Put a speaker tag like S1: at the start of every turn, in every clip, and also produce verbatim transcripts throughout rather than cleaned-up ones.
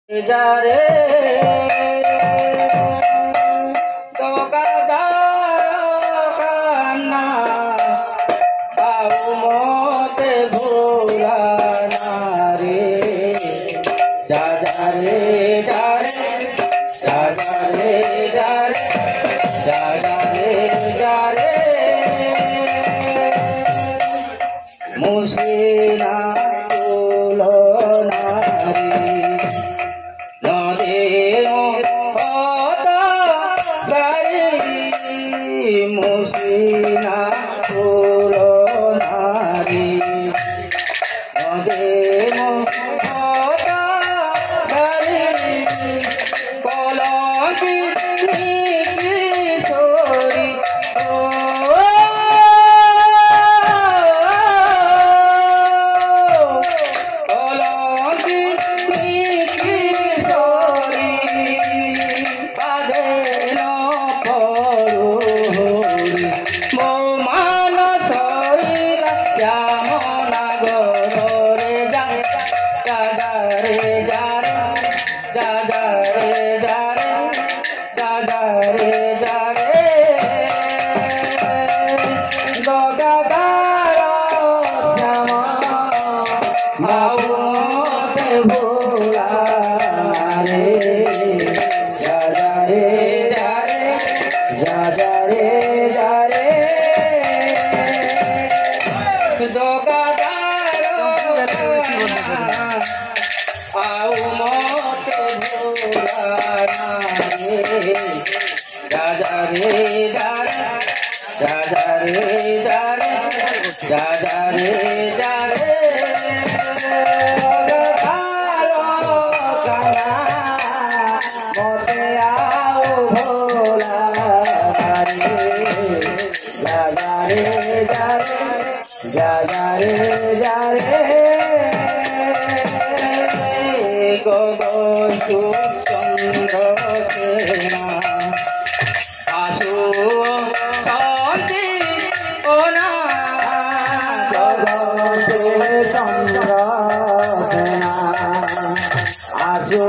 S1: যারে দোকাদার কান্না আউ মতে ভোলা না রে যারে যারে যারে যারে যারে যারে মুসিনা তুলনা রে মুসিনা ফুলো নারী নদে মহতা নারী কলকি কিশোরী ও কলকি কিশোরী আদেন ভোলা রে যারে যারে যারে যারে দোকাদার আউ মতে ভোলা রে যারে যারে যারে যারে যারে যারে মতে আও ভোলা রে যারে যারে যারে যারে গগন চন্দ্র সেনা আসু শান্তি ও না গগন চন্দ্র সেনা আসু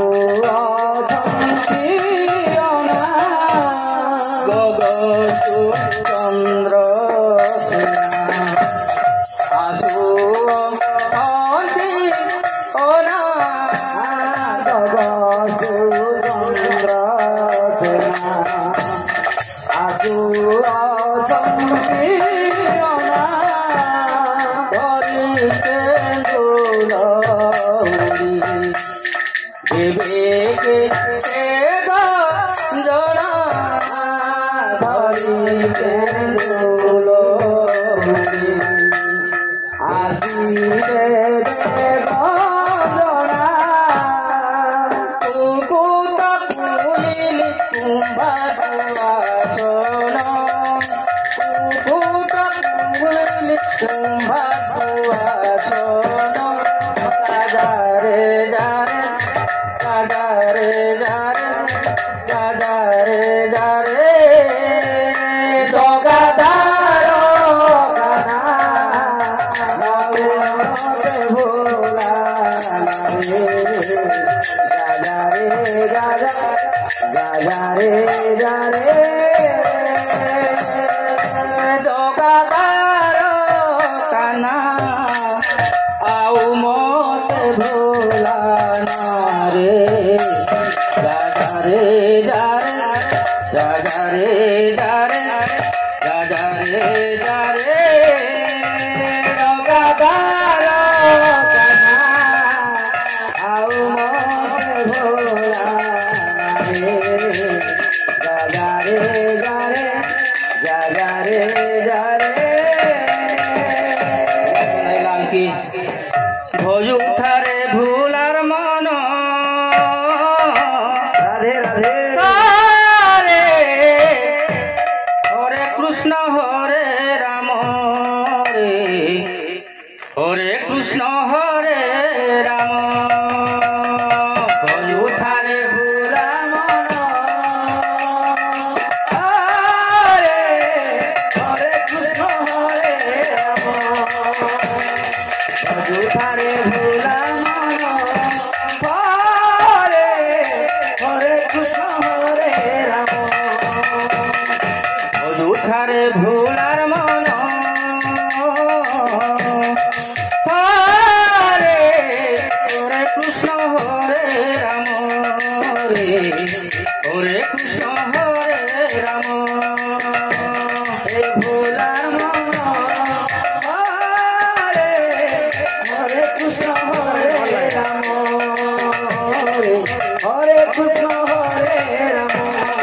S1: চন্দ্র আসু শান্তি ও না চন্দ্র আসু শান্তি ও না ধরিতে বিবেকে জনা ধরিতে আসিলে জনা কুকুট কুলিল কুম্ভাসন কুকুট কুলিল কুম্ভাসন যারে যারে যারে যারে যারে যারে দোকাদার কানা ভোলা রে যারে যারে যারে যারে দোকাদার কানা আউ মতে ভোলা না রে যারে যারে যারে যারে যারে যারে দোকাদার কানা আউ মতে ভোলা রে যারে যারে যারে যারে লাল কি ভজু থারে ভুলার মন রাধে রাধে রে ওরে हरे कृष्ण हरे राम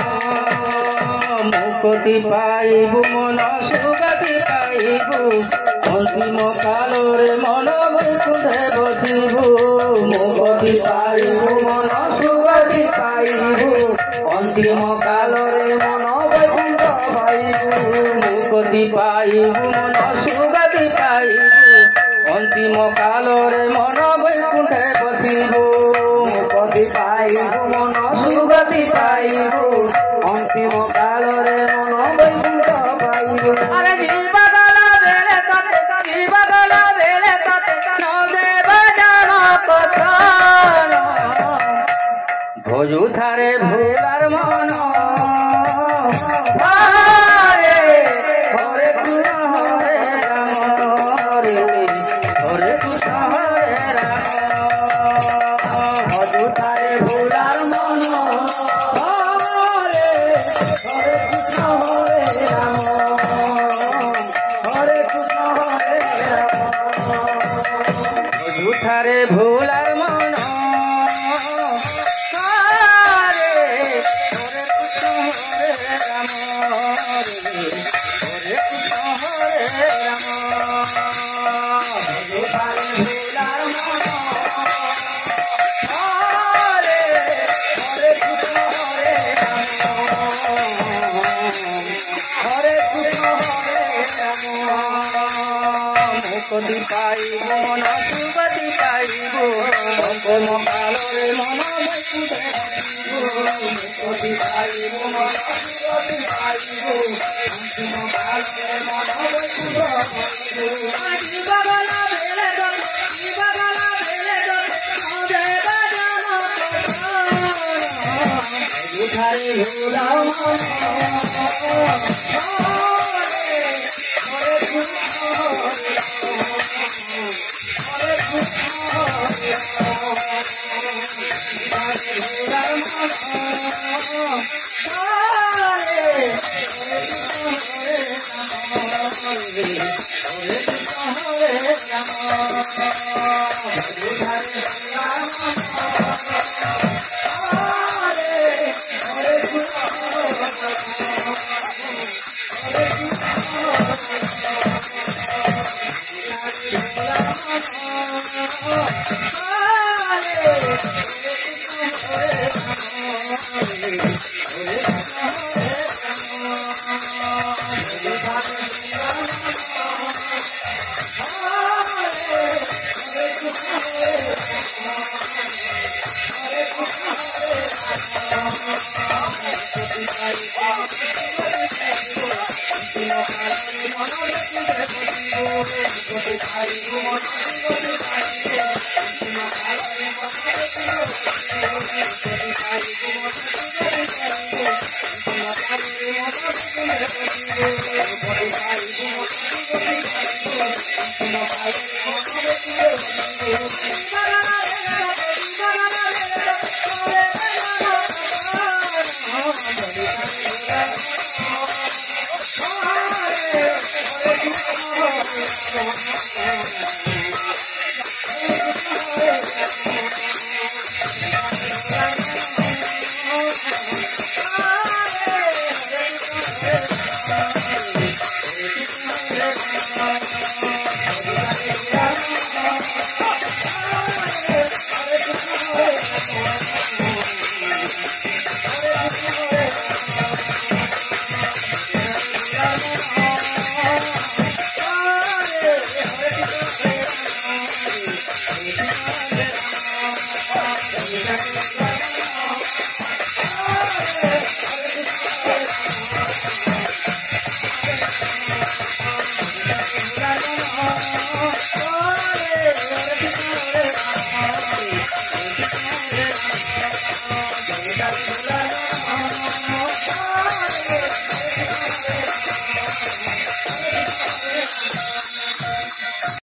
S1: मुक्ति पाइबु मन सुगति पाइबु अंतिम काल रे मन वैकुंठे बसिबु मुक्ति पाइबु मन सुगति पाइबु अंतिम काल रे मन वैकुंठ पाइबु मुक्ति पाइबु मन सुगति पाइबु अंतिम काल रे मन वैकुंठे बसिबु मुक्ति पाइबु मन सुगति पाइबु अंतिम काल रे मन वैकुंठ पाइबु अरे जीव गला बेले तते जीव गला बेले तते तनो देव जान कथन भोजु थारे भोलार मन हरे हरे कृष्ण हरे राम हरे हरे कृष्ण हरे राम भोजु थारे भोलार मन हरे हरे कृष्ण हरे राम हरे कृष्ण हरे राम भोजु थारे भोलार मन मुक्ति पाइबु मन सुगति पाइबु अंतिम काल रे मन वैकुंठे मुक्ति पाइबु मन सुगति पाइबु अंतिम काल रे मन वैकुंठ जीव गला बेले जीव गला बेले देव जान उठारे भोला मन हरे कृष्ण हरे कृष्ण हरे राम
S2: Hare